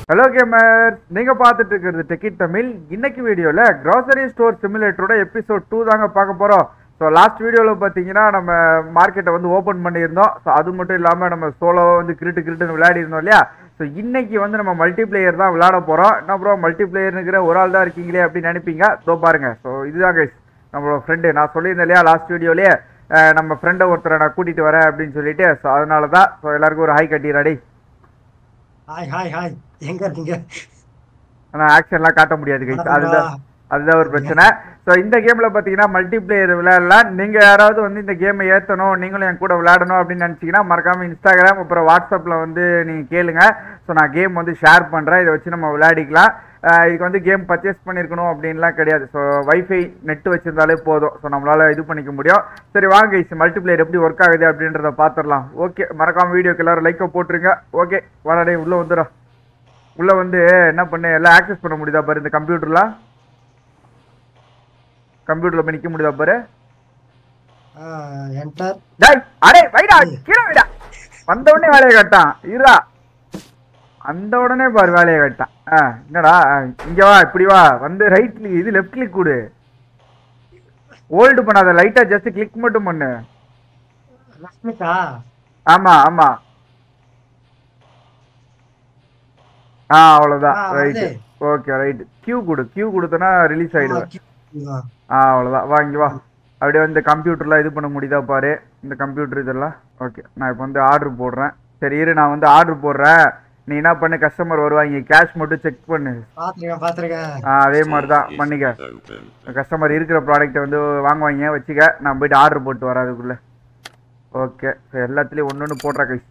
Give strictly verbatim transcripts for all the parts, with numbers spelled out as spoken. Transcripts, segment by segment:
Hello gamer, நீங்க பார்த்துட்டு இருக்கிறது டெக்கிட் தமிழ். இன்னைக்கு வீடியோல கிராசரி ஸ்டோர் சிமுலேட்டரோட எபிசோட் டூ தாங்க பார்க்க போறோம். ஸோ லாஸ்ட் வீடியோவில் பார்த்தீங்கன்னா நம்ம மார்க்கெட்டை வந்து ஓப்பன் பண்ணியிருந்தோம். ஸோ அது மட்டும் இல்லாமல் நம்ம சோலோவை வந்து கிரிட்டு கிரிட்டுன்னு விளையாடி இருந்தோம் இல்லையா. ஸோ இன்னைக்கு வந்து நம்ம மல்டி பிளேயர் தான் விளையாட போகிறோம். என்ன அப்புறம் மல்டி பிளேயருங்கிற ஒரு ஆள் தான் இருக்கீங்களே அப்படின்னு நினைப்பீங்க. ஸோ பாருங்க, ஸோ இதுதான் கைஸ் நம்மளோட ஃப்ரெண்டு. நான் சொல்லியிருந்தேன் இல்லையா லாஸ்ட் வீடியோலேயே நம்ம ஃப்ரெண்டை ஒருத்தரை நான் கூட்டிகிட்டு வரேன் அப்படின்னு சொல்லிட்டு. ஸோ அதனால தான் ஸோ எல்லாருக்கும் ஒரு ஹாய் கட்டிடுறாடி. ஹாய் ஹாய் ஹாய், எங்க இருக்கீங்க? ஆனால் ஆக்ஷன்லாம் காட்ட முடியாது கைஸ், அதுதான் அதுதான் ஒரு பிரச்சனை. ஸோ இந்த கேமில் பார்த்தீங்கன்னா மல்டி பிளேயர் விளையாடலாம். நீங்கள் யாராவது வந்து இந்த கேமை ஏற்றணும், நீங்களும் என் கூட விளையாடணும் அப்படின்னு நினச்சிங்கன்னா மறக்காமல் இன்ஸ்டாகிராம் அப்புறம் வாட்ஸ்அப்பில் வந்து நீங்கள் கேளுங்க. ஸோ நான் கேம் வந்து ஷேர் பண்ணுறேன், இதை வச்சு நம்ம விளையாடிக்கலாம். இதுக்கு வந்து கேம் பர்ச்சேஸ் பண்ணியிருக்கணும் அப்படின்லாம் கிடையாது. ஸோ வைஃபை நெட்டு வச்சுருந்தாலே போதும். ஸோ நம்மளால் இது பண்ணிக்க முடியும். சரி வாங்க கைஸ், மல்டி பிளேயர் எப்படி ஒர்க் ஆகுது அப்படின்றத பார்த்துடலாம். ஓகே, மறக்காமல் வீடியோக்கு எல்லோரும் லைக்கை போட்டுருங்க. ஓகே வாடா உள்ளே வந்துடும். உள்ளே வந்து என்ன பண்ணு, எல்லாம் ஆக்சஸ் பண்ண முடியுதா பாரு இந்த கம்ப்யூட்டரில். கம்ப்யூட்டர்ல போய் நிக்க முடியுதா பாரு. என்டர். டேய் அடே வைடா, கீழ வைடா. வந்த உடனே வேலையை கட்டான். இருடா, அந்த உடனே பாரு வேலையை கட்டான். ஆ என்னடா, இங்க வா, இப்படி வா. வந்து ரைட் கிளிக், இது லெஃப்ட் கிளிக் கொடு. ஹோல்ட் பண்ணாத, லைட்டா ஜஸ்ட் கிளிக் மட்டும் பண்ணு. லட்சுமிகா. ஆமா ஆமா, ஆ அவ்வளவுதான். Right, okay right. கியூ கொடு, கியூ கொடுத்தனா ரிலீஸ் ஆயிடுவேன். ஆ அவ்வளோதான். வா இங்கே வா. அப்படியே வந்து கம்ப்யூட்டர்லாம் இது பண்ண முடியுதா பாரு, இந்த கம்ப்யூட்டர் இதெல்லாம். ஓகே, நான் இப்போ வந்து ஆர்டர் போடுறேன். சரி இரு, நான் வந்து ஆர்டர் போடுறேன். நீ என்ன பண்ணு, கஸ்டமர் வருவாங்க, கேஷ் மட்டும் செக் பண்ணு. ஆ அதே மாதிரி தான் பண்ணிக்க. கஸ்டமர் இருக்கிற ப்ராடக்ட்டை வந்து வாங்குவாங்க, வச்சுக்க. நான் போயிட்டு ஆர்டர் போட்டு வரேன் அதுக்குள்ளே. ஓகே, ஸோ எல்லாத்துலேயும் ஒன்று ஒன்று போடுற கை.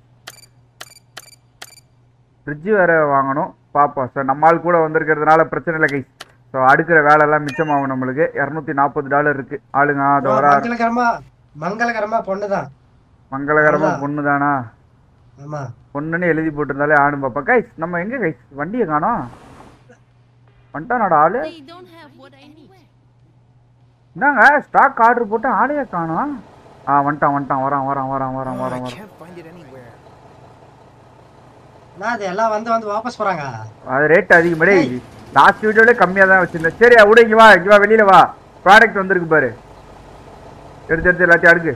ஃப்ரிட்ஜு வேறு வாங்கணும் பார்ப்போம். ஸோ நம்மால் கூட வந்திருக்கிறதுனால பிரச்சனை இல்லை கை. ஸோ அடுக்கிற வேலையெல்லாம் மிச்சமாகும் நம்மளுக்கு. இரநூத்தி நாற்பது டாலர் இருக்கு ஆளுங்க. அதை வர மங்களகரமா பொண்ணு தான். மங்களகரமா பொண்ணு தானா? ஆமா, பொண்ணுன்னு எழுதி போட்டிருந்தாலே ஆடும் பாப்பா. கைஸ் நம்ம எங்க கைஸ் வண்டியை காணோம். வந்துட்டானோட ஆளு. என்னங்க ஸ்டாக் ஆர்டர் போட்டு ஆளையே காணோம். ஆ வந்துட்டான் வந்துட்டான், வரான் வரான் வரான் வரான் வரான் வரான். எல்லாம் வந்து வந்து வாபஸ் போறாங்க. அது ரேட் அதிகமாடே. லாஸ்ட் வீடியோல கம்மியா தான் வச்சிருந்தேன். சரி விட, இங்க வா, இங்க வா, வெளியில வா. ப்ராடக்ட் வந்திருக்கு பாரு, எடுத்து எடுத்து எல்லாத்தையும் அடுக்கு.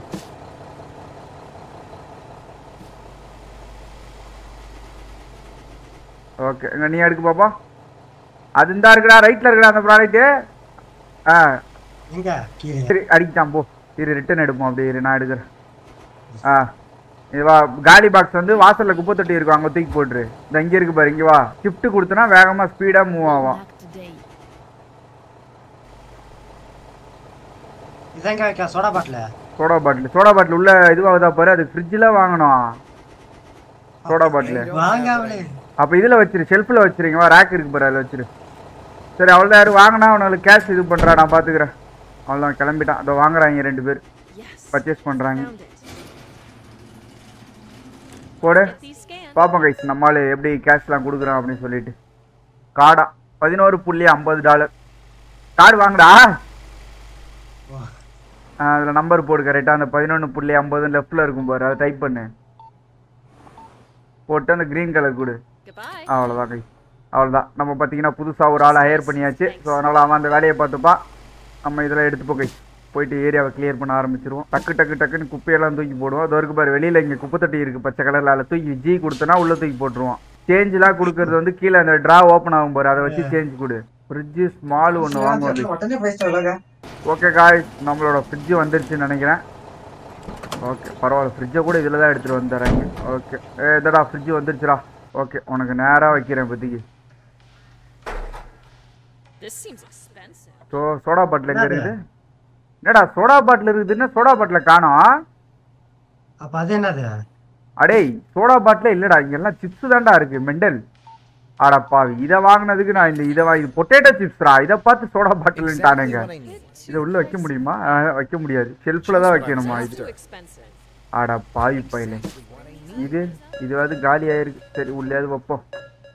ஓகே, இங்க நீ அடுக்கு பாப்பா. அது இந்த இருக்குடா, ரைட்ல இருக்குடா அந்த ப்ராடக்ட். ஆ எங்க சரி அடிக்கிட்டான் போ. இரு ரிட்டர்ன் எடுப்போம். அப்படியே இரு, நான் எடுக்கிறேன். ஆ இது வா. காலி பாக்ஸ் வந்து வாசல்ல குப்பை தொட்டி இருக்கும், அங்க தூக்கி போட்டுரு. இந்த இங்க இருக்கு பாரு, இங்க வா. ஷிஃப்ட் கொடுத்தனா வேகமா ஸ்பீடா மூவ் ஆகும். இதங்க soda bottle. Soda bottle soda bottle உள்ள இதுவாகுதா பாரு. அது ஃப்ரிட்ஜில் வாங்கணும் சோடா பாட்டில். அப்போ இதில் வச்சிரு, ஷெல்ஃபில் வச்சிருங்க. வா, ரேக் இருக்கு பாரு, அதில் வச்சிரு. சரி அவ்வளோதான். யாரும் வாங்கினா அவனுக்கு கேஷ் இது பண்ணுறா, நான் பார்த்துக்கிறேன். அவ்வளோதான், கிளம்பிட்டான். அதை வாங்குறாங்க ரெண்டு பேர், பர்ச்சேஸ் பண்ணுறாங்க. போடு பார்ப்போம் கைஸ் நம்மளால எப்படி கேஷ்லாம் கொடுக்குறோம் அப்படின்னு சொல்லிட்டு. கார்டா பதினோரு புள்ளி ஐம்பது டாலர் கார்டு வாங்கடா. அதில் நம்பர் போடு கரெக்டாக. அந்த பதினொன்று புள்ளி ஐம்பது லெஃப்டில் இருக்கும் பாரு, அதை டைப் பண்ணு. போட்டு அந்த க்ரீன் கலர் கொடு. அவ்வளோதான் கைஸ், அவ்வளோதான். நம்ம பார்த்தீங்கன்னா புதுசாக ஒரு ஆளை ஹையர் பண்ணியாச்சு. ஸோ அதனால் அவன் அந்த வேலையை பார்த்துப்பான். நம்ம இதெல்லாம் எடுத்துப்போம் கைஸ். போயிட்டு ஏரியாவை கிளியர் பண்ண ஆரம்பிச்சிருவோம். டக்கு டக்கு டக்குன்னு குப்பையெல்லாம் தூக்கி போடுவோம். அது வரைக்கும் பாரு, வெளியில் இங்கே குப்பை தட்டி இருக்குது பச்சை கலரில். அதில் தூக்கி ஜி கொடுத்தனா உள்ளே தூக்கி போட்டுருவோம். சேஞ்செலாம் கொடுக்கறது வந்து கீழே அந்த ட்ரா ஓப்பன் ஆகும் பாரு, அதை வச்சு சேஞ்ச் கொடு. ஃப்ரிட்ஜு ஸ்மால் ஒன்று வாங்குவோம். ஓகே காய்ஸ், நம்மளோட ஃப்ரிட்ஜு வந்துருச்சுன்னு நினைக்கிறேன். ஓகே பரவாயில்ல, ஃப்ரிட்ஜை கூட இதில் தான் எடுத்துகிட்டு வந்துடுறாங்க. ஓகே இதடா ஃப்ரிட்ஜு வந்துருச்சுடா. ஓகே உனக்கு நேராக வைக்கிறேன் இப்போதைக்கு. ஸோ சோடா பாட்டில் எங்கே இருக்குது? என்னடா சோடா பாட்டில் இருக்குதுன்னா சோடா பாட்டில் காணோம். அப்ப அது என்னது? அடே சோடா பாட்டில் இல்லடா, இங்கெல்லாம் சிப்ஸ் தான்டா இருக்கு மெண்டல். ஆடப்பா, இதை வாங்கினதுக்கு நான் இந்த இதை இது பொட்டேட்டோ சிப்ஸ்ரா, இதை பார்த்து சோடா பாட்டில்ட்டானுங்க. இதை உள்ள வைக்க முடியுமா? வைக்க முடியாது, ஷெல்ஃபில் தான் வைக்கணுமா இது? ஆடா பாவி பையில, இது இதுவாது காலி ஆயிருக்கு. சரி உள்ளேயாவது வைப்போம்.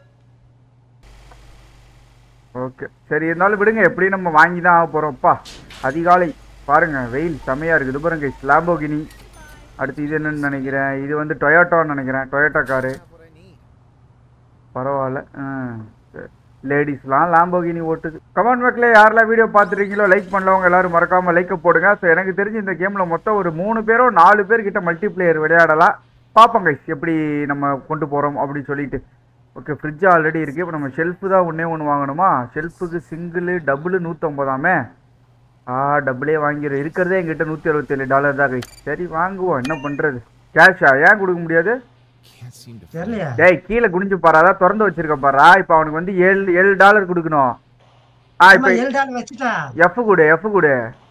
ஓகே சரி, இருந்தாலும் விடுங்க, எப்படியும் நம்ம வாங்கி தான் ஆக போகிறோம்ப்பா. அதிகாலை பாருங்க, வெயில் செமையாக இருக்குது பாருங்க. லாம்போகினி. அடுத்து இது என்னன்னு நினைக்கிறேன், இது வந்து டொயோட்டோன்னு நினைக்கிறேன், டொயோட்டோ காரு. பரவாயில்ல. லேடிஸ்லாம் லாம்போகினி ஓட்டுது. கமெண்ட் பாக்ஸில் யாரெல்லாம் வீடியோ பார்த்துருக்கீங்களோ லைக் பண்ணலவங்க எல்லாரும் மறக்காமல் லைக்கை போடுங்க. ஸோ எனக்கு தெரிஞ்சு இந்த கேமில் மொத்தம் ஒரு மூணு பேரோ நாலு பேர்கிட்ட மல்டி பிளேயர் விளையாடலாம். பார்ப்போம் கைஸ் எப்படி நம்ம கொண்டு போகிறோம் அப்படின்னு சொல்லிட்டு. ஓகே, ஃப்ரிட்ஜ் ஆல்ரெடி இருக்குது. இப்போ நம்ம ஷெல்ஃபு தான் ஒன்றே ஒன்று வாங்கணுமா? ஷெல்ஃபுக்கு சிங்கிள் டபுள் நூற்றம்பதாமே. ஆ டபுளே வாங்கிடும். இருக்கிறதே எங்கிட்ட நூற்றி அறுபத்தேழு டாலர் தான் கைஸ். சரி வாங்குவோம், என்ன பண்ணுறது. கேஷா ஏன் கொடுக்க முடியாது? டேய் கீழே குனிஞ்சு பாரு, அதான் திறந்து வச்சிருக்க பாரா. இப்போ அவனுக்கு வந்து ஏழு ஏழு டாலர் கொடுக்கணும். ஆ இப்போ எஃப் கொடு எஃப் கொடு.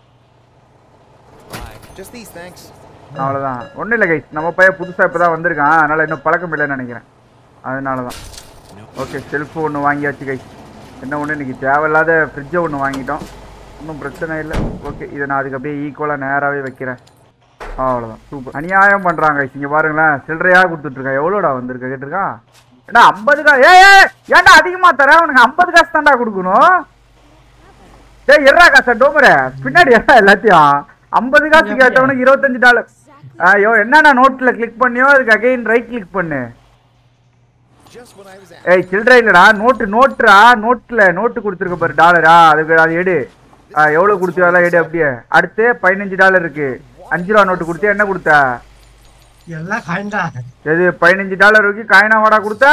அவ்வளோதான், ஒன்றும் இல்லை கைஸ். நம்ம பையன் புதுசாக இப்போ தான் வந்திருக்கான், அதனால் இன்னும் பழக்கம் இல்லைன்னு நினைக்கிறேன். அதனால தான். ஓகே, ஷெல்ஃபு ஒன்று வாங்கியாச்சு கைஸ். என்ன ஒன்று இன்றைக்கி தேவையில்லாத ஃப்ரிட்ஜை ஒன்று வாங்கிட்டோம். ஒன்றும் பிரச்சனை இல்லை. ஓகே, இதை நான் அதுக்கு அப்படியே ஈக்குவலாக நேராகவே வைக்கிறேன். அவ்வளோதான், சூப்பர். அநியாயம் பண்ணுறாங்க இங்கே பாருங்களேன். சில்லறையாக கொடுத்துட்ருக்கேன். எவ்வளோடா வந்திருக்க கேட்டிருக்கான்? ஏன்னா ஐம்பது காசு. ஏ ஏன்டா அதிகமாக தரேன்? உனக்கு ஐம்பது காசு தான்டா கொடுக்கணும். ஏய் எறா காசா டோமரே, பின்னாடி எறா எல்லாத்தையும். ஐம்பது காசு கேட்டவனுக்கு இருபத்தஞ்சு டாலர். ஐயோ, என்னண்ணா நோட்டில் கிளிக் பண்ணியோ அதுக்கு அகைன் ரைட் கிளிக் பண்ணு. ஏய் சில்லறை இல்லைடா, நோட்டு நோட்டுரா. நோட்டில் நோட்டு கொடுத்துருக்க பாரு டாலரா, அதுக்கு அது எடு. எவ்வளோ கொடுத்தியோ அதெல்லாம் எடு. அப்படியே அடுத்து பதினஞ்சு டாலர் இருக்கு. அஞ்சு ரூபா நோட்டு கொடுத்தியா? என்ன கொடுத்த? எல்லாம் காயின்டா. எது பதினஞ்சு டாலர் வரைக்கும் காயினா வாடா கொடுத்த?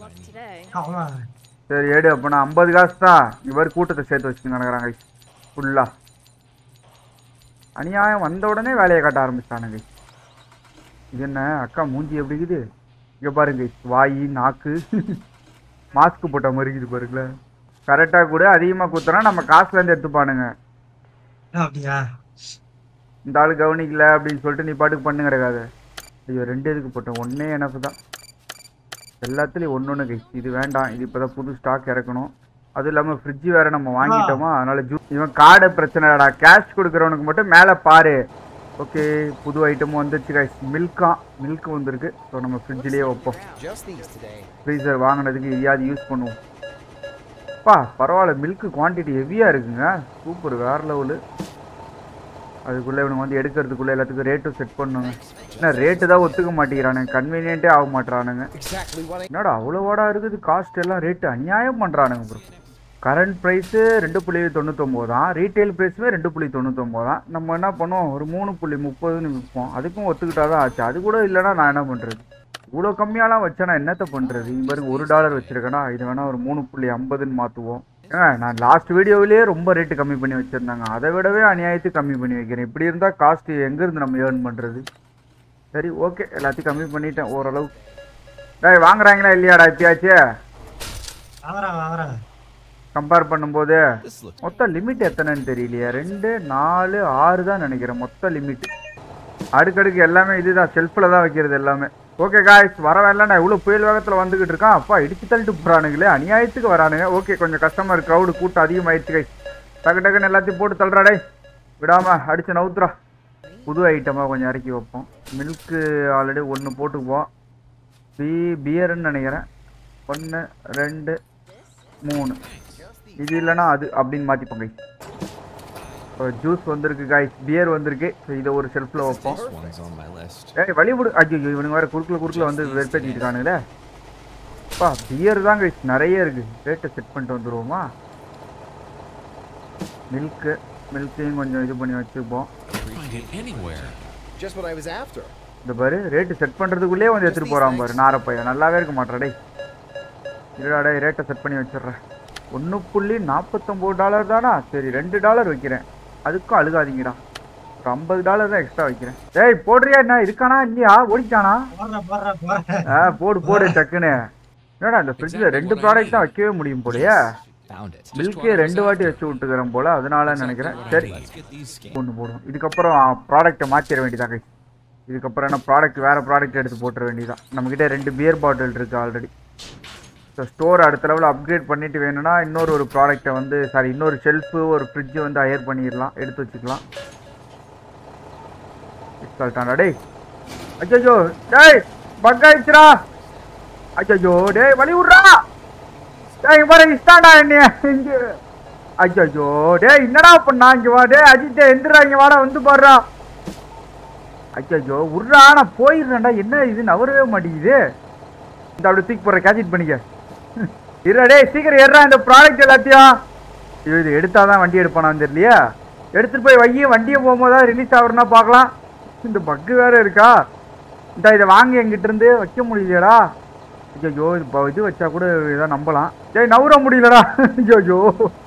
சரி எடு. அப்போ நான் ஐம்பது காசு தான். இவர் கூட்டத்தை சேர்த்து வச்சுட்டு நடக்கிறாங்க ஃபுல்லா. அநியாயம். வந்த உடனே வேலையை காட்ட ஆரம்பிச்சிட்டானுங்க. இது என்ன அக்கா மூஞ்சி எப்படி இருக்குது? இங்கே பாருங்க, வாய் நாக்கு மாஸ்க் போட்ட மாதிரி இருக்குது பாருங்களேன். கரெக்டாக கூட அதிகமாக கொடுத்தோன்னா நம்ம காசுலேருந்து எடுத்துப்பானுங்க. அப்படியா? இந்த ஆள் கவனிக்கல அப்படின்னு சொல்லிட்டு நீ பாட்டுக்கு பண்ணு கிடக்காது. ஐயோ, ரெண்டு இதுக்கு போட்டேன், ஒன்றே எனக்கு தான். எல்லாத்துலேயும் ஒன்று ஒன்று கைஸ். இது வேண்டாம், இது இப்போ தான் புது ஸ்டாக் இறக்கணும். அதுவும் இல்லாமல் ஃப்ரிட்ஜு வேறு நம்ம வாங்கிட்டோமா, அதனால் ஜூ இவன் கார்டு பிரச்சனைடா. கேஷ் கொடுக்குறவனுக்கு மட்டும் மேலே பாரு. ஓகே, புது ஐட்டமும் வந்துச்சு கைஸ். மில்கா மில்க் வந்துருக்கு. ஸோ நம்ம ஃப்ரிட்ஜ்லேயே வைப்போம். ஃப்ரீசர் வாங்கினதுக்கு எதையாவது யூஸ் பண்ணுவோம். பா பரவாயில்ல, மில்க்கு குவான்டிட்டி ஹெவியாக இருக்குங்க. சூப்பர், வேறு லெவலு. அதுக்குள்ளே இவனுக்கு வந்து எடுக்கிறதுக்குள்ளே எல்லாத்துக்கும் ரேட்டும் செட் பண்ணுங்க. ஏன்னா ரேட்டு தான் ஒத்துக்க மாட்டேங்கிறானுங்க, கன்வீனியன்ட்டே ஆக மாட்டேறானுங்க. என்னடா அவ்வளோவாடா இருக்குது காஸ்ட் எல்லாம்? ரேட்டு அநியாயம் பண்ணுறானுங்க ப்ரோ. கரண்ட் ப்ரைஸு ரெண்டு புள்ளி தொண்ணூத்தொம்பது தான். ரீட்டைல் ப்ரைஸுமே ரெண்டு புள்ளி தொண்ணூத்தொம்பது தான். நம்ம என்ன பண்ணுவோம், ஒரு மூணு புள்ளி முப்பதுன்னு விற்போம். அதுக்கும் ஒத்துக்கிட்டா தான் ஆச்சு. அது கூட இல்லைன்னா நான் என்ன பண்ணுறது? இவ்வளோ கம்மியாலாம் வச்சா நான் என்னத்தை பண்ணுறது? இங்கே பாருங்க, ஒரு டாலர் வச்சுருக்கேன்னா இது வேணால் ஒரு மூணு புள்ளி ஐம்பதுன்னு மாற்றுவோம். ஏங்க நான் லாஸ்ட் வீடியோவிலேயே ரொம்ப ரேட்டு கம்மி பண்ணி வச்சுருந்தாங்க. அதை விடவே அநியாயத்துக்கு கம்மி பண்ணி வைக்கிறேன். இப்படி இருந்தால் காஸ்ட்டு எங்கேருந்து நம்ம ஏர்ன் பண்ணுறது? சரி ஓகே, எல்லாத்தையும் கம்மி பண்ணிட்டேன் ஓரளவு. டேய் வாங்குறாங்களா இல்லையாடா இப்பயாச்சு? கம்பேர் பண்ணும்போது மொத்தம் லிமிட் எத்தனைன்னு தெரியலையா? ரெண்டு நாலு ஆறு தான் நினைக்கிறேன் மொத்த லிமிட். அடுக்கடுக்கு எல்லாமே இதுதான், ஷெல்ஃபில் தான் வைக்கிறது எல்லாமே. ஓகே காய்ஸ், வரவேன். நான் இவ்வளோ புயல் வேகத்தில் வந்துக்கிட்டு இருக்கான். அப்பா இடிச்சு தள்ளிட்டு போகிறானுங்களே, அநியாயத்துக்கு வரானுங்க. ஓகே, கொஞ்சம் கஸ்டமர் க்ரௌடு கூட்டம் அதிகமாகிடுச்சு கைஸ். டக்கு டக்குன்னு எல்லாத்தையும் போட்டு தள்ளுறாடே, விடாமல் அடித்து நவுத்துறா. புது ஐட்டமாக கொஞ்சம் இறக்கி வைப்போம். மில்க்கு ஆல்ரெடி ஒன்று போட்டுக்குவோம். பி பியருன்னு நினைக்கிறேன். ஒன்று ரெண்டு மூணு, இது இல்லைனா அது அப்படின்னு மாற்றிப்போம் கைஸ். ஜூஸ் வந்திருக்கு காய்ஸ், பியர் வந்திருக்கு. ஸோ இதை ஒரு ஷெல்ஃபில் வைப்போம். ஏய் வழிவிடு. ஐயோ இவனுங்க வேறு குறுக்கில் குறுக்கில் வந்து வெறுப்பேற்றிட்டு இருக்கானுங்களே. அப்பா பியர் தான் கைஸ் நிறைய இருக்குது. ரேட்டை செட் பண்ணிட்டு வந்துடுவோமா? மில்க்கு மில்க்கையும் கொஞ்சம் இது பண்ணி வச்சுப்போம். இந்த பாரு ரேட்டு செட் பண்ணுறதுக்குள்ளேயே வந்து எடுத்துகிட்டு போகிறான் பாரு நாரப்பையன். நல்லாவே இருக்க மாட்டேடே. இருடாடே, ரேட்டை செட் பண்ணி வச்சிட்றேன். ஒன்று புள்ளி நாற்பத்தொம்போது டாலர் தானா? சரி ரெண்டு டாலர் வைக்கிறேன். அதுக்கும் அழுகாதீங்கடா, ஒரு ஐம்பது டாலர் தான் எக்ஸ்ட்ரா வைக்கிறேன். ஏய் போடுறியா என்ன? இருக்கானா இல்லையா? ஓடிட்டானா? ஆ போடு போடு டக்குன்னு. என்னடா இந்த ஃப்ரிட்ஜில் ரெண்டு ப்ராடக்ட் தான் வைக்கவே முடியும் போலையே. மில்கே ரெண்டு வாட்டி வச்சு விட்டுக்கிறேன் போல், அதனால நினைக்கிறேன். சரி ஒன்று போடுவோம். இதுக்கப்புறம் ப்ராடக்டை மாற்றிட வேண்டியதான் கைஸ். இதுக்கப்புறம் என்ன ப்ராடக்ட் வேறு ப்ராடக்ட் எடுத்து போட்டுற வேண்டியதான். நம்மக்கிட்ட ரெண்டு பியர் பாட்டில் இருக்குது ஆல்ரெடி. ஸோ ஸ்டோர் அடுத்த லெவலில் அப்கிரேட் பண்ணிவிட்டு வேணும்னா இன்னொரு ஒரு ப்ராடக்ட்டை வந்து சாரி இன்னொரு ஷெல்ஃபு ஒரு ஃப்ரிட்ஜு வந்து ஹையர் பண்ணிடலாம், எடுத்து வச்சுக்கலாம். சொல்லிட்டான்டா டேய். அச்சோ டேய் பக் ஆயிடுச்சுடா. அச்சோ டேய் வழி விட்றா. டேய் இங்கே பாரு இஷ்டாண்டா என்னைய இங்கே. அச்சோ டேய் என்னடா பண்ணா? இங்கே வா டே அஜித்தே எந்திரா, இங்கே வாடா வந்து பாடுறா. அச்சோ விட்றா, நான் போயிடுறேன்டா. என்ன இது நவரவே மாட்டேங்குது. இந்த அப்படி தூக்கி போடுற, கேட்ச் பண்ணிக்க. இருடா டேய் சீக்கிரம் ஏறா இந்த ப்ராடக்ட் எல்லாத்தையும். இது எடுத்தாதான் வண்டி எடுப்பானான்னு தெரியலையா. எடுத்துட்டு போய் வைய வண்டியை போகும்போது ரிலீஸ் ஆகுறனா பார்க்கலாம். இந்த பக்கு வேற இருக்கா. இந்த இதை வாங்கி எங்கிட்ட இருந்து வைக்க முடியலையடா. ஐயோ இப்போ இது வச்சா கூட இதான் நம்பலாம். டேய் நவுற முடியலடா. ஐயோ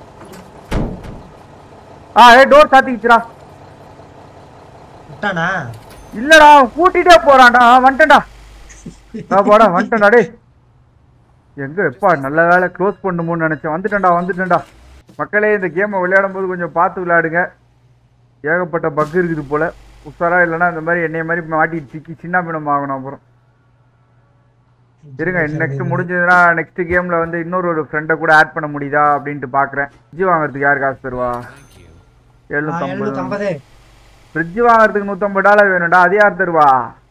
ஆ ஏ டோர் சாத்திக்கிச்சுடா. விட்டானா இல்லடா கூட்டிட்டே போறான்டா. வந்துட்டேன்டா. போடா வந்துட்டேன்டா. டேய் எங்க எப்பா நல்ல வேலை க்ளோஸ் பண்ணுமோன்னு நினைச்சேன். வந்துட்டேன்டா வந்துட்டேன்டா. மக்களே இந்த கேமை விளையாடும் போது கொஞ்சம் பார்த்து விளையாடுங்க. ஏகப்பட்ட பக் இருக்குது போல. உஷாரா இல்லைன்னா இந்த மாதிரி என்னைய மாதிரி மாட்டி சிக்கி சின்ன பின்னம் ஆகணும். அப்புறம் இருங்க நெக்ஸ்ட் முடிஞ்சதுன்னா நெக்ஸ்ட் கேம்ல வந்து இன்னொரு ஒரு ஃப்ரெண்டை கூட ஆட் பண்ண முடியுதா அப்படின்ட்டு பாக்குறேன். ஃப்ரிட்ஜ் வாங்குறதுக்கு யார் காசு தருவா? எழுநூத்தம்பது. ஃப்ரிட்ஜ் வாங்குறதுக்கு நூத்தம்பது டாலர் வேணும்டா. அது யார் தருவா?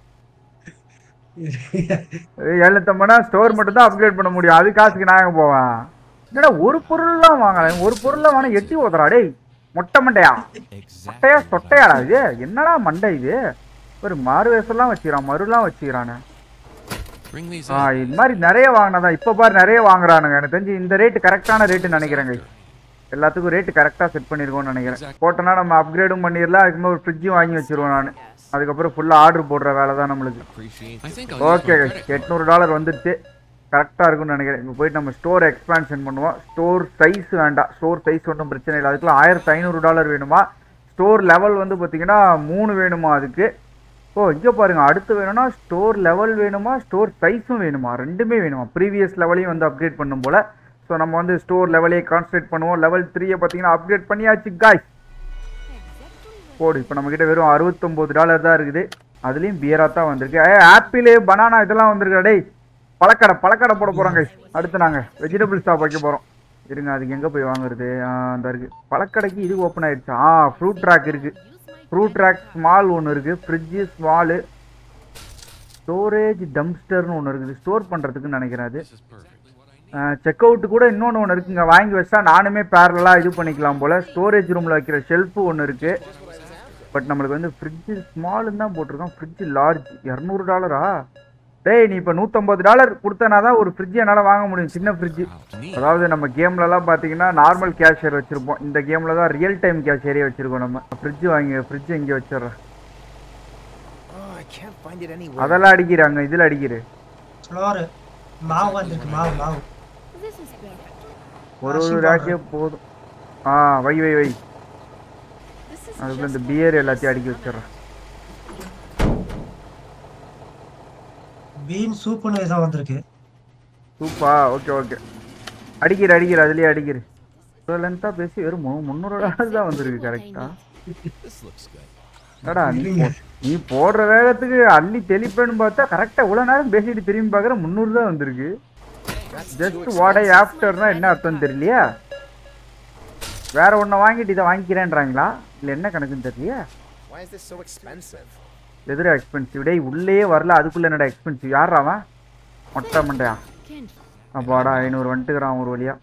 எழுநூத்தம்பதுனா ஸ்டோர் மட்டும் தான் அப்கிரேட் பண்ண முடியும். அது காசுக்கு நான் எங்க போவேன்? என்னடா ஒரு பொருள்லாம் வாங்கலாம். ஒரு பொருள்லாம் வாங்க எட்டி ஓதுறா. டேய் மொட்டை மண்டையா மொட்டையா சொட்டையாடா இது? என்னடா மண்டை இது? ஒரு மாறு வேசம்லாம் வச்சுக்கிறான், மறுலாம் வச்சுக்கிறானு. ஆ இது மாதிரி நிறைய வாங்கினாதான். இப்போ பாரு நிறைய வாங்குறானுங்க. எனக்கு தெரிஞ்சு இந்த ரேட்டு கரெக்டான ரேட்டு நினைக்கிறேங்க. எல்லாத்துக்கும் ரேட்டு கரெக்டாக செட் பண்ணியிருக்கோன்னு நினைக்கிறேன். போட்டோன்னா நம்ம அப்கிரேடும் பண்ணிடலாம். அதுக்கு ஒரு ஃப்ரிட்ஜும் வாங்கி வச்சிருவோம் நான். அதுக்கப்புறம் ஃபுல்லாக ஆர்டர் போடுற வேலை தான் நம்மளுக்கு. ஓகே எட்நூறு டாலர் வந்துடுச்சு. கரெக்டாக இருக்கும்னு நினைக்கிறேன். இப்போ போயிட்டு நம்ம ஸ்டோர் எக்ஸ்பான்ஷன் பண்ணுவோம். ஸ்டோர் சைஸ் வேண்டாம். ஸ்டோர் சைஸ் ஒன்றும் பிரச்சனை இல்லை. அதுக்குள்ள ஆயிரத்தி ஐநூறு டாலர் வேணுமா? ஸ்டோர் லெவல் வந்து பார்த்தீங்கன்னா மூணு வேணுமா அதுக்கு? ஓ இங்கே பாருங்கள் அடுத்து வேணும்னா ஸ்டோர் லெவல் வேணுமா ஸ்டோர் சைஸும் வேணுமா? ரெண்டுமே வேணுமா? ப்ரீவியஸ் லெவலையும் வந்து அப்கிரேட் பண்ணும் போல். ஸோ நம்ம வந்து ஸ்டோர் லெவலையே கான்சன்ட்ரேட் பண்ணுவோம். லெவல் த்ரீயை பார்த்தீங்கன்னா அப்கிரேட் பண்ணியாச்சு காய்ஸ். போடு. இப்போ நம்மக்கிட்ட வெறும் அறுபத்தொம்போது டாலர் தான் இருக்குது. அதுலேயும் பியராக தான் வந்திருக்கு. ஏ ஆப்பிள் பனானா இதெல்லாம் வந்திருக்கா. டேய் பழக்கடை பழக்கடை போட போகிறோம் கைஸ். அடுத்து நாங்கள் வெஜிடபிள் ஸ்டாப் வைக்க போகிறோம். இருங்க அதுக்கு எங்கே போய் வாங்குறது? அந்த இருக்குது பழக்கடைக்கு. இது ஓப்பன் ஆயிடுச்சு. ஆ ஃப்ரூட் ட்ராக் இருக்குது. ஃப்ரூட் ட்ராக் ஸ்மால் ஒன்று இருக்குது. Fridge small. ஸ்டோரேஜ் டம்ஸ்டர்னு ஒன்று இருக்குது. ஸ்டோர் பண்ணுறதுக்குன்னு நினைக்கிறேன். அது செக் அவுட்டு கூட இன்னொன்று ஒன்று இருக்குங்க. வாங்கி வச்சா நானுமே பேரலாக இது பண்ணிக்கலாம் போல். ஸ்டோரேஜ் ரூமில் வைக்கிற ஷெல்ஃபு ஒன்று இருக்குது. பட் நம்மளுக்கு வந்து ஃப்ரிட்ஜு ஸ்மாலுன்னு தான் போட்டிருக்கோம். ஃப்ரிட்ஜு லார்ஜ் இரநூறு டாலரா? டேய் நீ இப்போ நூற்றம்பது டாலர் கொடுத்தனா தான் ஒரு ஃப்ரிட்ஜ் என்னால் வாங்க முடியும். சின்ன ஃப்ரிட்ஜு. அதாவது நம்ம கேம்லலாம் பார்த்தீங்கன்னா நார்மல் கேஷியர் வச்சுருப்போம். இந்த கேமில் தான் ரியல் டைம் கேஷியரே வச்சுருக்கோம். நம்ம ஃப்ரிட்ஜு வாங்கி ஃப்ரிட்ஜு இங்கே வச்சிடுறேன். அதெல்லாம் அடிக்கிறாங்க. இதில் அடிக்கிற ஒரு ஒரு ராக்கே போதும். ஆ வை வை வை. அதுக்குள்ள இந்த பியர் எல்லாத்தையும் அடிக்க வச்சிடுறேன். பீன் சூப்னு ஏதோ வந்திருக்கு. சூப்பா ஓகே ஓகே. அடிக்கிற அடிக்கிற அதுலயே அடிக்கிற. லென்த்தா பேசி வெறும் முந்நூறு டாலர் தான் வந்திருக்கு. கரெக்டா? அடடா நீ நீ போடுற வேகத்துக்கு அள்ளி தெளிப்பேன்னு பார்த்தா கரெக்டா இவ்வளவு நேரம் பேசிட்டு திரும்பி பார்க்குற முந்நூறு தான் வந்திருக்கு. ஜஸ்ட் வாட் ஐ ஆஃப்டர்னா என்ன அர்த்தம் தெரியலையா? வேற ஒன்று வாங்கிட்டு இதை வாங்கிக்கிறேன்றாங்களா இல்லை என்ன கணக்குன்னு தெரியலையா? எதிர எக்ஸ்பென்சிவ். டேய் உள்ளே வரல அதுக்குள்ள என்னடா எக்ஸ்பென்சிவ்? யார் அவன்? மொட்டை மண்டையா? அப்பாடா ஐநூறு வந்துட்டுக்கிறான் ஒரு வழியா.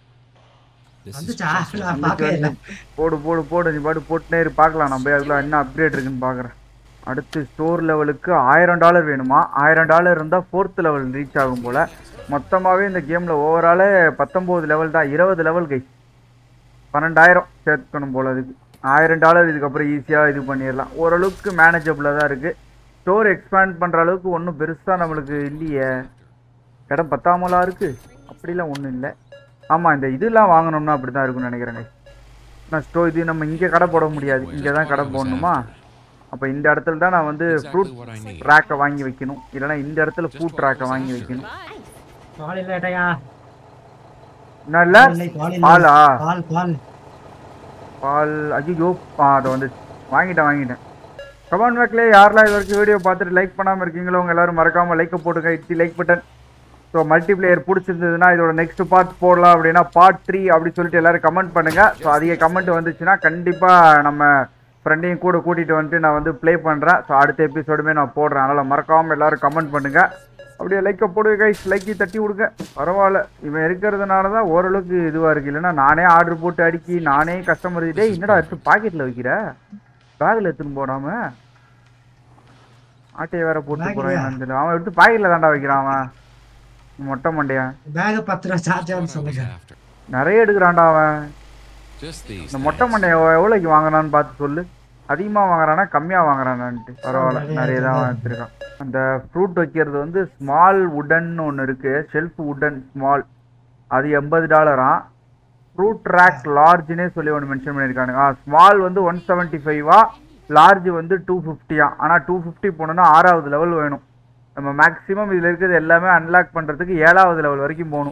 போடு போடு போடு. நீ பாட்டு போட்டுனே இரு. பார்க்கலாம் நம்ம அதுக்குள்ள என்ன அப்கிரேட் இருக்குன்னு பார்க்குறேன். அடுத்து ஸ்டோர் லெவலுக்கு ஆயிரம் டாலர் வேணுமா? ஆயிரம் டாலர் இருந்தால் ஃபோர்த் லெவல் ரீச் ஆகும் போல். மொத்தமாகவே இந்த கேமில் ஓவரால் பத்தொம்போது லெவல் தான். இருபது லெவல் கை பன்னெண்டாயிரம் சேர்த்துக்கணும் போல். அதுக்கு ஆயிரம் டாலர் இதுக்கப்புறம் ஈஸியாக இது பண்ணிடலாம். ஓரளவுக்கு மேனேஜபிளாக தான் இருக்குது. ஸ்டோர் எக்ஸ்பேண்ட் பண்ணுற அளவுக்கு ஒன்றும் பெருசாக நம்மளுக்கு இல்லையே. இடம் பத்தாமலாம் இருக்குது. அப்படிலாம் ஒன்றும் இல்லை. ஆமாம் இந்த இதெல்லாம் வாங்கினோம்னா அப்படி தான் இருக்குன்னு நினைக்கிறேங்க. நான் ஸ்டோ இது நம்ம இங்கே கடை போட முடியாது. இங்கே தான் கடை போடணுமா? அப்போ இந்த இடத்துல தான் நான் வந்து ஃப்ரூட் ட்ராக்கை வாங்கி வைக்கணும். இல்லைனா இந்த இடத்துல ஃப்ரூட் ட்ராக்கை வாங்கி வைக்கணும். என்ன இல்லை பாலா? பால் ஐயோ அதை வந்து வாங்கிட்டேன் வாங்கிட்டேன். கமெண்ட் பேக்ல யாரெல்லாம் இது வரைக்கும் வீடியோ பார்த்துட்டு லைக் பண்ணாமல் இருக்கீங்களோ அவங்க எல்லாரும் மறக்காமல் லைக்கை போட்டுங்க. இட்டி லைக் பட்டன். ஸோ மல்டிப்ளேயர் பிடிச்சிருந்ததுன்னா இதோட நெக்ஸ்ட் பார்ட் போடலாம் அப்படின்னா பார்ட் த்ரீ அப்படி சொல்லிட்டு எல்லாரும் கமெண்ட் பண்ணுங்கள். ஸோ அதிக கமெண்ட் வந்துச்சுன்னா கண்டிப்பாக நம்ம ஃப்ரெண்டையும் கூட கூட்டிகிட்டு வந்துட்டு நான் வந்து ப்ளே பண்ணுறேன். ஸோ அடுத்த எபிசோடுமே நான் போடுறேன். அதனால் மறக்காமல் எல்லோரும் கமெண்ட் பண்ணுங்கள். அப்படியே லைக்கை போடுங்க கைஸ். லைக்கை தட்டி விடுங்க. பரவாயில்ல இவன் இருக்கிறதுனால தான் ஓரளவுக்கு இதுவாக இருக்குது. இல்லைன்னா நானே ஆர்டர் போட்டு அடிக்கி நானே கஸ்டமர் இதே என்னடா எடுத்து பாக்கெட்டில் வைக்கிற? பேக்கில் எடுத்துன்னு போடாமல் ஆட்டையை வேற போட்டு போகிறான். அவன் எடுத்து பாக்கெட்டில் தாண்டா வைக்கிறான். அவன் மொட்டை மண்டையா பேக் பத்து ரூபா சார்ஜ் சொல்லுங்க. நிறைய எடுக்கிறான்டா அவன். இந்த மொட்டை மண்டையை எவ்வளோக்கு வாங்குறான்னு பார்த்து சொல்லு. அதிகமாக வாங்குறானா கம்மியாக வாங்குறானான்ட்டு. பரவாயில்ல, நிறைய தான் வச்சுருக்கான். அந்த ஃப்ரூட் வைக்கிறது வந்து ஸ்மால் உடன் ஒன்று இருக்குது, ஷெல்ஃப் உடன் ஸ்மால், அது எண்பது டாலராம். ஃப்ரூட் ரேக் லார்ஜ்னே சொல்லி ஒன்று மென்ஷன் பண்ணியிருக்கானுங்க. ஸ்மால் வந்து ஒன் செவன்ட்டி ஃபைவா, லார்ஜ் வந்து டூ ஃபிஃப்டியா. ஆனால் டூ ஃபிஃப்டி போனோன்னா ஆறாவது லெவல் வேணும். நம்ம மேக்ஸிமம் இதில் இருக்கிறது எல்லாமே அன்லாக் பண்ணுறதுக்கு ஏழாவது லெவல் வரைக்கும் போகணும்.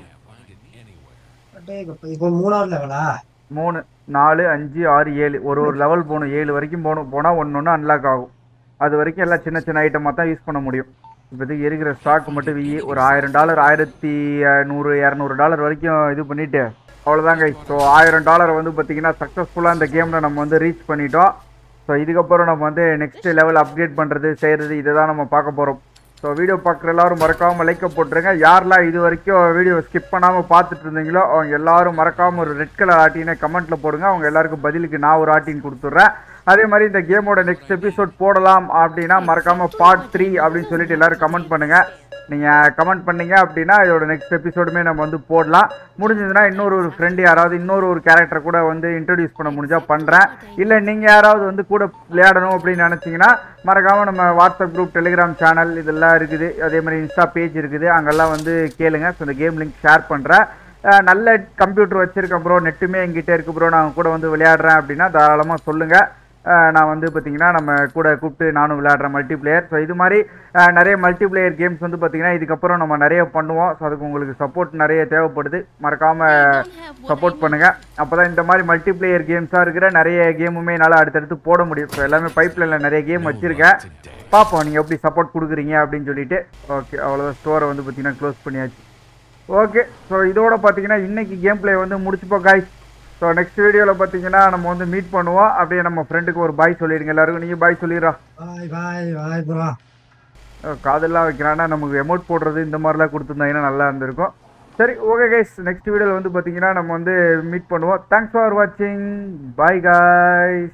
இப்போ மூணாவது லெவலா? மூணு நாலு அஞ்சு ஆறு ஏழு ஒரு ஒரு லெவல் போகணும். ஏழு வரைக்கும் போகணும். போனால் ஒன்று ஒன்று அன்லாக் ஆகும். அது வரைக்கும் எல்லாம் சின்ன சின்ன ஐட்டமாக தான் யூஸ் பண்ண முடியும். இப்போதைக்கு இருக்கிற ஸ்டாக் மட்டும் வி ஒரு ஆயிரம் டாலர் ஆயிரத்தி நூறு இரநூறு டாலர் வரைக்கும் இது பண்ணிவிட்டு அவ்வளோதாங்க. ஸோ ஆயிரம் டாலர் வந்து பார்த்திங்கன்னா சக்ஸஸ்ஃபுல்லாக இந்த கேமில் நம்ம வந்து ரீச் பண்ணிட்டோம். ஸோ இதுக்கப்புறம் நம்ம வந்து நெக்ஸ்ட் லெவல் அப்கிரேட் பண்ணுறது செய்கிறது இதை தான் நம்ம பார்க்க போகிறோம். ஸோ வீடியோ பார்க்குற எல்லோரும் மறக்காமல் லைக்கை போட்டுருங்க. யாரெல்லாம் இது வரைக்கும் வீடியோ ஸ்கிப் பண்ணாமல் பார்த்துட்டு இருந்தீங்களோ அவங்க எல்லோரும் மறக்காமல் ஒரு ரெட் கலர் ஆட்டினை கமெண்ட்டில் போடுங்க. அவங்க எல்லாருக்கும் பதிலுக்கு நான் ஒரு ஆட்டின் கொடுத்துட்றேன். அதே மாதிரி இந்த கேமோட நெக்ஸ்ட் எபிசோட் போடலாம் அப்படின்னா மறக்காமல் பார்ட் த்ரீ அப்படின்னு சொல்லிட்டு எல்லோரும் கமெண்ட் பண்ணுங்கள். நீங்கள் கமெண்ட் பண்ணீங்க அப்படின்னா இதோட நெக்ஸ்ட் எபிசோடுமே நம்ம வந்து போடலாம். முடிஞ்சதுன்னா இன்னொரு ஒரு ஃப்ரெண்டு யாராவது இன்னொரு ஒரு கேரக்டர் கூட வந்து இன்ட்ரடியூஸ் பண்ண முடிஞ்சால் பண்ணுறேன். இல்லை நீங்கள் யாராவது வந்து கூட விளையாடணும் அப்படின்னு நினச்சிங்கன்னா மறக்காமல் நம்ம வாட்ஸ்அப் குரூப், டெலிகிராம் சேனல் இதெல்லாம் இருக்குது. அதே மாதிரி இன்ஸ்டா பேஜ் இருக்குது, அங்கெல்லாம் வந்து கேளுங்க. ஸோ இந்த கேம் லிங்க் ஷேர் பண்ணுறேன். நல்ல கம்ப்யூட்டர் வச்சுருக்கேன் ப்ரோ, நெட்டுமே எங்கிட்ட இருக்குது ப்ரோ, நான் கூட வந்து விளையாடுறேன் அப்படின்னா தாராளமாக சொல்லுங்கள். நான் வந்து பார்த்திங்கன்னா நம்ம கூட கூப்பிட்டு நானும் விளையாடுறேன் மல்டிப்ளேயர். ஸோ இது மாதிரி நிறைய மல்டிப்ளேயர் கேம்ஸ் வந்து பார்த்திங்கன்னா இதுக்கப்புறம் நம்ம நிறைய பண்ணுவோம். ஸோ அதுக்கு உங்களுக்கு சப்போர்ட் நிறைய தேவைப்படுது. மறக்காமல் சப்போர்ட் பண்ணுங்கள். அப்போ தான் இந்த மாதிரி மல்டிப்ளேயர் கேம்ஸாக இருக்கிற நிறைய கேமுமே என்னால் அடுத்தடுத்து போட முடியும். ஸோ எல்லாமே பைப்லைனில் நிறைய கேம் வச்சுருக்கேன். பார்ப்போம் நீங்கள் எப்படி சப்போர்ட் கொடுக்குறீங்க அப்படின்னு சொல்லிட்டு. ஓகே, அவ்வளோதான். ஸ்டோரை வந்து பார்த்திங்கன்னா க்ளோஸ் பண்ணியாச்சு. ஓகே, ஸோ இதோட பார்த்திங்கன்னா இன்றைக்கி கேம் பிளே வந்து முடிச்சுப்போம் காய்ஸ். ஸோ நெக்ஸ்ட் வீடியோவில் பார்த்தீங்கன்னா நம்ம வந்து மீட் பண்ணுவோம். அப்படியே நம்ம ஃப்ரெண்டுக்கு ஒரு பாய் சொல்லிடுங்க எல்லாருக்கும். நீங்கள் பாய் சொல்லிடுறா. பாய் பாய் பாய் ப்ரோ. காதெல்லாம் வைக்கிறான்னா நமக்கு எமௌண்ட் போடுறது இந்த மாதிரிலாம் கொடுத்துருந்தாங்கன்னா நல்லா இருந்திருக்கும். சரி, ஓகே கைஸ், நெக்ஸ்ட் வீடியோவில் வந்து பார்த்தீங்கன்னா நம்ம வந்து மீட் பண்ணுவோம். தேங்க்ஸ் ஃபார் வாட்சிங். Bye guys.